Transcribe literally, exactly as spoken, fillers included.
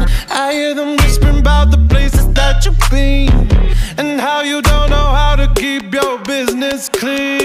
I hear them whispering about the places that you've been, and how you don't know how to keep your business clean.